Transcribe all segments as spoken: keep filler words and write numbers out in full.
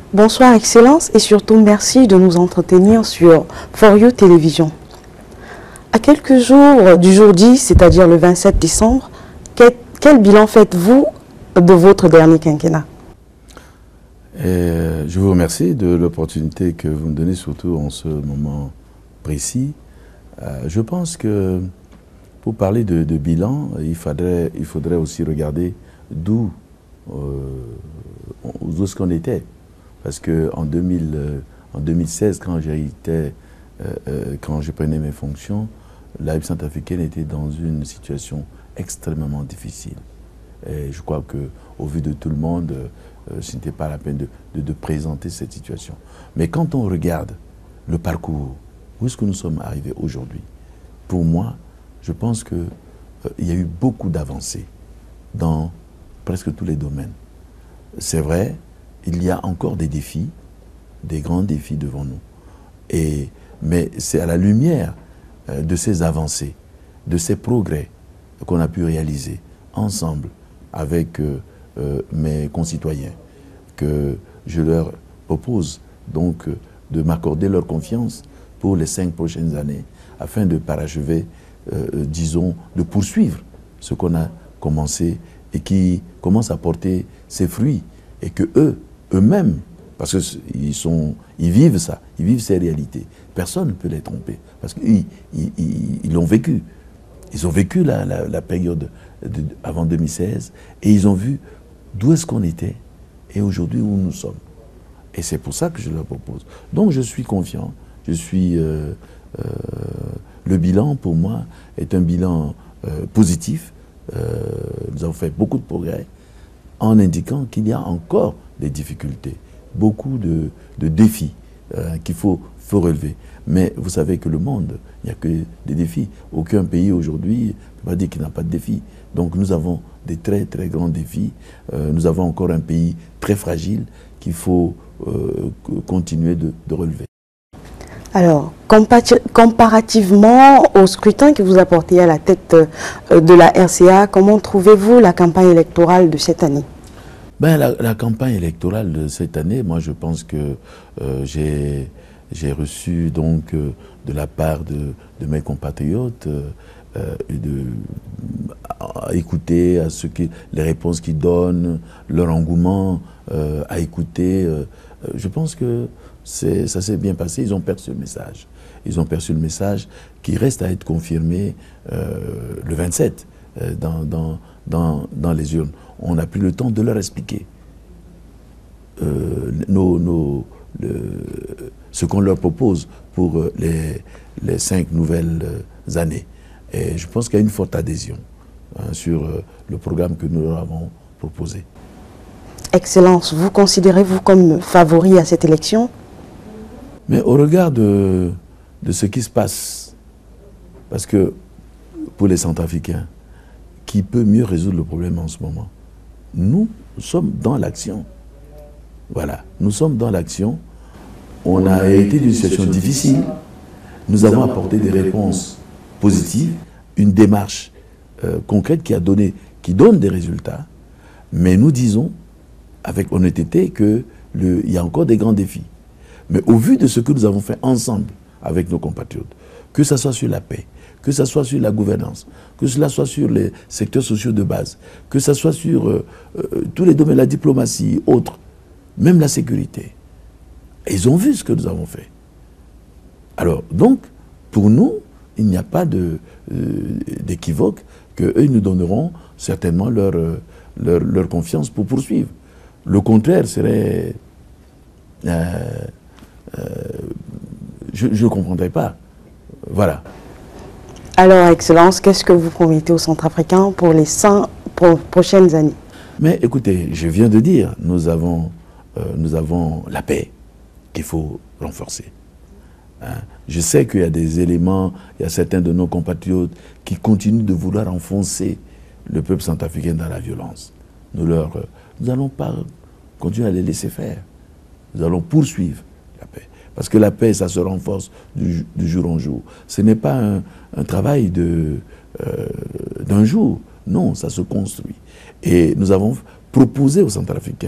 Bonsoir Excellence et surtout merci de nous entretenir sur For You Télévision. À quelques jours du jour dix, c'est-à-dire le vingt-sept décembre, quel, quel bilan faites-vous de votre dernier quinquennat? Et je vous remercie de l'opportunité que vous me donnez, surtout en ce moment précis. Euh, je pense que pour parler de, de bilan, il faudrait, il faudrait aussi regarder d'où euh, est-ce qu'on était. Parce qu'en deux mille, euh, en deux mille seize, quand j'étais, euh, euh, quand je prenais mes fonctions, la République centrafricaine était dans une situation extrêmement difficile. Et je crois qu'au vu de tout le monde, euh, ce n'était pas la peine de, de, de présenter cette situation. Mais quand on regarde le parcours, où est-ce que nous sommes arrivés aujourd'hui? Pour moi, je pense qu'il euh, y a eu beaucoup d'avancées dans presque tous les domaines. C'est vrai, il y a encore des défis, des grands défis devant nous. Et, mais c'est à la lumière euh, de ces avancées, de ces progrès qu'on a pu réaliser ensemble avec euh, euh, mes concitoyens, que je leur propose donc euh, de m'accorder leur confiance pour les cinq prochaines années, afin de parachever, euh, disons, de poursuivre ce qu'on a commencé et qui commence à porter ses fruits, et que eux, eux-mêmes, parce qu'ils sont, ils vivent ça, ils vivent ces réalités. Personne ne peut les tromper, parce qu'ils ils l'ont vécu. Ils ont vécu la, la, la période de, avant deux mille seize, et ils ont vu d'où est-ce qu'on était, et aujourd'hui où nous sommes. Et c'est pour ça que je leur propose. Donc je suis confiant, je suis... Euh, euh, le bilan, pour moi, est un bilan euh, positif. Euh, nous avons fait beaucoup de progrès en indiquant qu'il y a encore des difficultés, beaucoup de, de défis euh, qu'il faut, faut relever. Mais vous savez que le monde, il n'y a que des défis. Aucun pays aujourd'hui ne peut pas dire qu'il n'a pas de défis. Donc nous avons des très très grands défis. Euh, nous avons encore un pays très fragile qu'il faut euh, continuer de, de relever. Alors, comparativement au scrutin que vous apportez à la tête de la R C A, comment trouvez-vous la campagne électorale de cette année? Ben, la, la campagne électorale de cette année, moi je pense que euh, j'ai j'ai reçu donc euh, de la part de, de mes compatriotes euh, et de à écouter à ce qui, les réponses qu'ils donnent, leur engouement euh, à écouter. Euh, je pense que ça s'est bien passé, ils ont perçu le message. Ils ont perçu le message qui reste à être confirmé euh, le vingt-sept euh, dans, dans, dans, dans les urnes. On n'a plus le temps de leur expliquer euh, nos, nos, le, ce qu'on leur propose pour les, les cinq nouvelles années. Et je pense qu'il y a une forte adhésion hein, sur euh, le programme que nous leur avons proposé. Excellence, vous considérez-vous comme favori à cette élection? Mais au regard de, de ce qui se passe, parce que pour les Centrafricains, qui peut mieux résoudre le problème en ce moment? Nous sommes dans l'action. Voilà, nous sommes dans l'action. On a hérité d'une situation difficile. Nous avons apporté des réponses positives, une démarche euh, concrète qui a donné, qui donne des résultats. Mais nous disons, avec honnêteté, qu'il y a encore des grands défis. Mais au vu de ce que nous avons fait ensemble avec nos compatriotes, que ce soit sur la paix, que ce soit sur la gouvernance, que cela soit sur les secteurs sociaux de base, que ce soit sur euh, euh, tous les domaines, la diplomatie, autres, même la sécurité. Et ils ont vu ce que nous avons fait. Alors, donc, pour nous, il n'y a pas de, euh, d'équivoque qu'eux, ils nous donneront certainement leur, euh, leur, leur confiance pour poursuivre. Le contraire serait... Euh, Euh, je ne comprendrai pas. Voilà. Alors, Excellence, qu'est-ce que vous promettez aux Centrafricains pour les cinq prochaines années? Mais écoutez, je viens de dire, nous avons, euh, nous avons la paix qu'il faut renforcer. Hein? Je sais qu'il y a des éléments, il y a certains de nos compatriotes qui continuent de vouloir enfoncer le peuple centrafricain dans la violence. Nous leur, euh, nous n'allons pas continuer à les laisser faire. Nous allons poursuivre la paix. Parce que la paix, ça se renforce du, du jour en jour. Ce n'est pas un, un travail de, euh, d'un jour. Non, ça se construit. Et nous avons proposé aux Centrafricains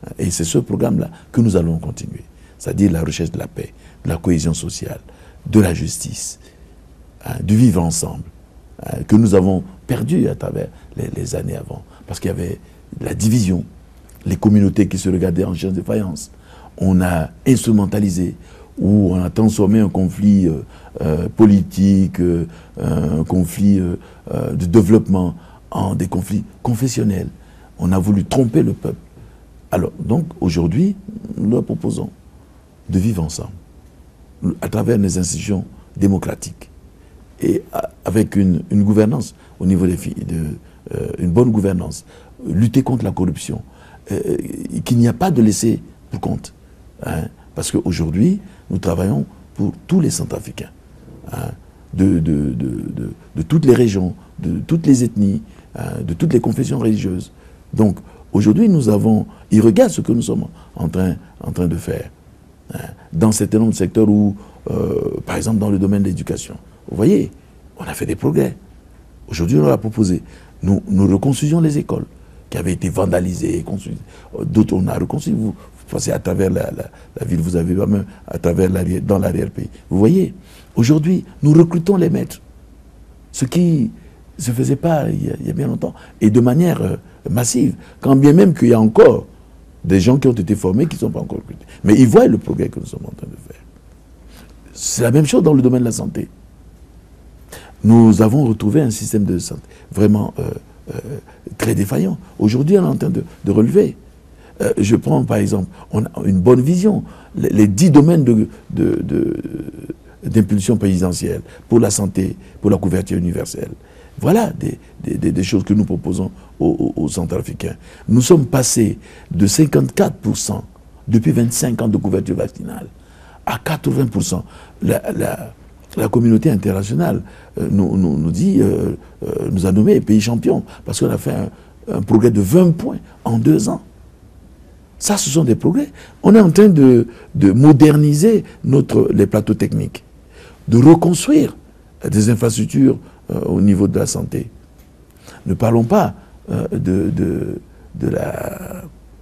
Et c'est ce programme-là que nous allons continuer. C'est-à-dire la recherche de la paix, de la cohésion sociale, de la justice, hein, du vivre ensemble, hein, que nous avons perdu à travers les, les années avant. Parce qu'il y avait la division, les communautés qui se regardaient en chien de faïence. On a instrumentalisé, ou on a transformé un conflit euh, euh, politique, euh, un conflit euh, euh, de développement en des conflits confessionnels. On a voulu tromper le peuple. Alors, donc, aujourd'hui, nous leur proposons de vivre ensemble, à travers les institutions démocratiques, et à, avec une, une gouvernance au niveau des filles, de, euh, une bonne gouvernance, lutter contre la corruption, euh, qu'il n'y a pas de laisser pour compte. Hein, parce qu'aujourd'hui, nous travaillons pour tous les Centrafricains, hein, de, de, de, de, de toutes les régions, de toutes les ethnies, hein, de toutes les confessions religieuses. Donc, aujourd'hui, nous avons, ils regardent ce que nous sommes en train, en train de faire, hein, dans un certain nombre de secteurs où, euh, par exemple, dans le domaine de l'éducation. Vous voyez, on a fait des progrès. Aujourd'hui, on leur a proposé. Nous, nous reconstruisions les écoles qui avaient été vandalisées, d'autres on a reconstruit. Vous, vous passez à travers la, la, la ville, vous avez même à travers l'arrière, dans l'arrière-pays. Vous voyez, aujourd'hui, nous recrutons les maîtres, ce qui ne se faisait pas il y, a, il y a bien longtemps, et de manière euh, massive, quand bien même qu'il y a encore des gens qui ont été formés qui ne sont pas encore recrutés. Mais ils voient le progrès que nous sommes en train de faire. C'est la même chose dans le domaine de la santé. Nous avons retrouvé un système de santé vraiment euh, euh, très défaillant. Aujourd'hui, on est en train de, de relever. Euh, je prends par exemple, on a une bonne vision. Les, les dix domaines de, de, de, d'impulsion présidentielle pour la santé, pour la couverture universelle. Voilà des, des, des choses que nous proposons aux, aux, aux Centrafricains. Nous sommes passés de cinquante-quatre pour cent depuis vingt-cinq ans de couverture vaccinale à quatre-vingts pour cent. La, la, la communauté internationale euh, nous, nous, nous dit, euh, euh, nous a nommé pays champion parce qu'on a fait un, un progrès de vingt points en deux ans. Ça, ce sont des progrès. On est en train de, de moderniser notre, les plateaux techniques, de reconstruire des infrastructures euh, au niveau de la santé. Ne parlons pas euh, de, de, de la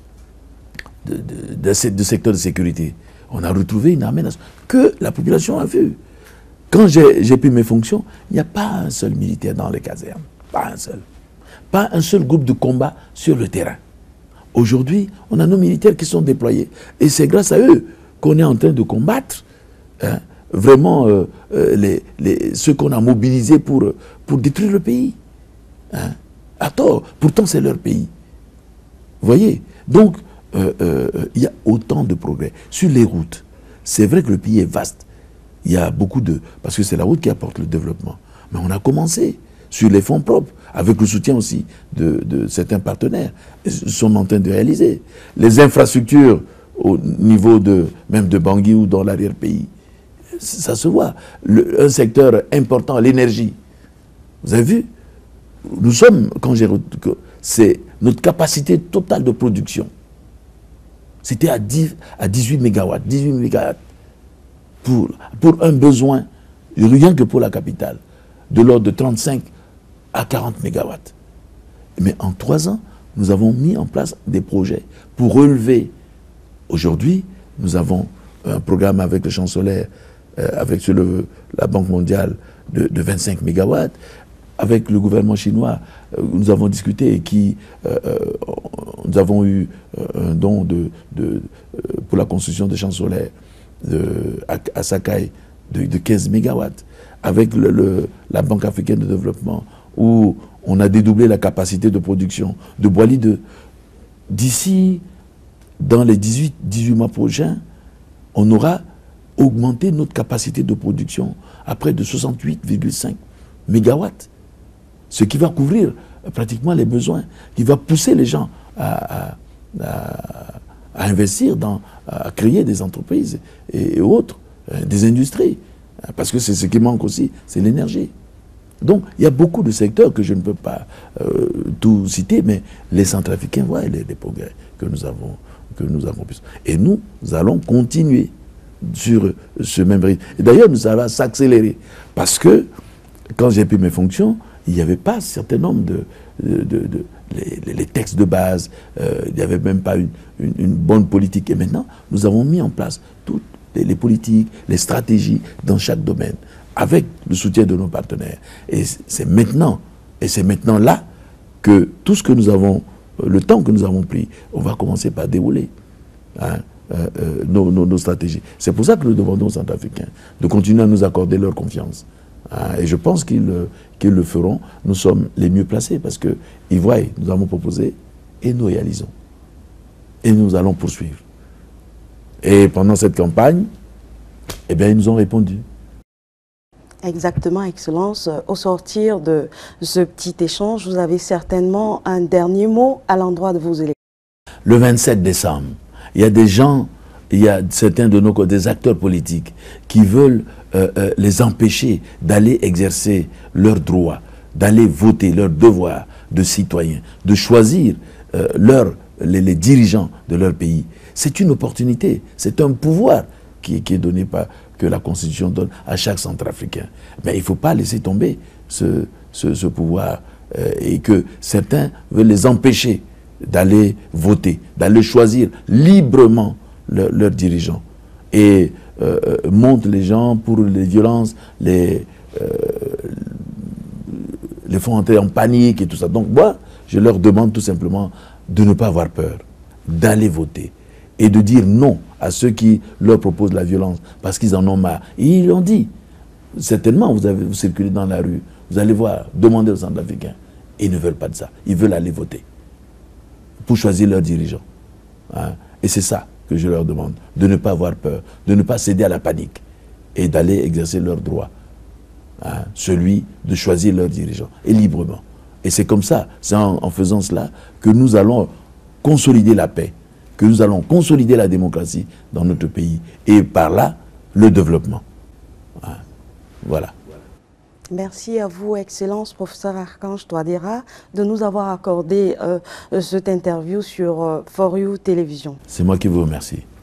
de, de, de, de secteur de sécurité. On a retrouvé une armée que la population a vue. Quand j'ai pris mes fonctions, il n'y a pas un seul militaire dans les casernes. Pas un seul. Pas un seul groupe de combat sur le terrain. Aujourd'hui, on a nos militaires qui sont déployés. Et c'est grâce à eux qu'on est en train de combattre hein, vraiment euh, euh, les, les, ceux qu'on a mobilisés pour, pour détruire le pays. Hein, à tort. Pourtant, c'est leur pays. Vous voyez? Donc, euh, euh, il y a autant de progrès. Sur les routes, c'est vrai que le pays est vaste. Il y a beaucoup de... Parce que c'est la route qui apporte le développement. Mais on a commencé sur les fonds propres, avec le soutien aussi de, de certains partenaires. Ils sont en train de réaliser. Les infrastructures au niveau de, même de Bangui ou dans l'arrière-pays, ça se voit. Le, un secteur important, l'énergie. Vous avez vu? Nous sommes, quand j'ai... C'est notre capacité totale de production. C'était à, à dix-huit mégawatts. dix-huit mégawatts pour, pour un besoin, rien que pour la capitale, de l'ordre de trente-cinq à quarante mégawatts. Mais en trois ans, nous avons mis en place des projets pour relever. Aujourd'hui, nous avons un programme avec le champ solaire, euh, avec sur le, la Banque mondiale de, de vingt-cinq mégawatts. Avec le gouvernement chinois, euh, nous avons discuté et qui, euh, euh, nous avons eu euh, un don de, de, euh, pour la construction de champs solaires de, à, à Sakai de, de quinze mégawatts. Avec le, le, la Banque africaine de développement, où on a dédoublé la capacité de production de Boili de d'ici, dans les dix-huit, dix-huit mois prochains, on aura augmenté notre capacité de production à près de soixante-huit virgule cinq mégawatts. Ce qui va couvrir pratiquement les besoins, qui va pousser les gens à, à, à, à investir, dans, à créer des entreprises et, et autres, des industries. Parce que c'est ce qui manque aussi, c'est l'énergie. Donc, il y a beaucoup de secteurs que je ne peux pas euh, tout citer, mais les Centrafricains voient les, les progrès que nous avons, que nous avons pu. Et nous, nous allons continuer sur ce même rythme. Et d'ailleurs, nous allons s'accélérer. Parce que, quand j'ai pris mes fonctions, il n'y avait pas un certain nombre de, de, de, de les, les textes de base, euh, il n'y avait même pas une, une, une bonne politique. Et maintenant, nous avons mis en place toutes les, les politiques, les stratégies dans chaque domaine, avec le soutien de nos partenaires. Et c'est maintenant, et c'est maintenant là que tout ce que nous avons, le temps que nous avons pris, on va commencer par dérouler hein, euh, euh, nos, nos, nos stratégies. C'est pour ça que nous demandons aux Centrafricains de continuer à nous accorder leur confiance. Hein, et je pense qu'ils qu'ils le feront. Nous sommes les mieux placés parce qu'ils voient, nous avons proposé et nous réalisons. Et nous allons poursuivre. Et pendant cette campagne, eh bien, ils nous ont répondu. Exactement, Excellence. Au sortir de ce petit échange, vous avez certainement un dernier mot à l'endroit de vos électeurs. Le vingt-sept décembre, il y a des gens, il y a certains de nos des acteurs politiques qui veulent euh, euh, les empêcher d'aller exercer leurs droits, d'aller voter, leur devoir de citoyen, de choisir euh, leur, les, les dirigeants de leur pays. C'est une opportunité, c'est un pouvoir qui, qui est donné par... que la Constitution donne à chaque Centrafricain. Mais il ne faut pas laisser tomber ce, ce, ce pouvoir euh, et que certains veulent les empêcher d'aller voter, d'aller choisir librement leurs leur dirigeants. Et euh, montent les gens pour les violences, les, euh, les font entrer en panique et tout ça. Donc moi, je leur demande tout simplement de ne pas avoir peur, d'aller voter et de dire non à ceux qui leur proposent la violence parce qu'ils en ont marre. Et ils l'ont dit. Certainement, vous, avez, vous circulez dans la rue, vous allez voir, demandez aux Centrafricains. Ils ne veulent pas de ça. Ils veulent aller voter pour choisir leurs dirigeants. Hein? Et c'est ça que je leur demande, de ne pas avoir peur, de ne pas céder à la panique et d'aller exercer leur droit, hein? Celui de choisir leurs dirigeants, et librement. Et c'est comme ça, c'est en, en faisant cela que nous allons consolider la paix, que nous allons consolider la démocratie dans notre pays et par là, le développement. Voilà. Merci à vous, Excellence, professeur Archange Touadéra, de nous avoir accordé euh, cette interview sur euh, For You Télévision. C'est moi qui vous remercie.